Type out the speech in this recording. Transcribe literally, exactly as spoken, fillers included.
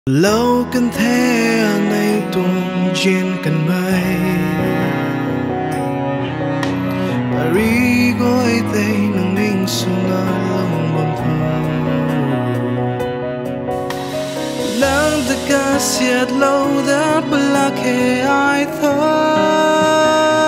lâu cần thế này tuôn trên cần mây Paris gối tay nâng ninh xuống ở lòng bầm thầm Lang ta ka siat lâu đã bala ke ai thơ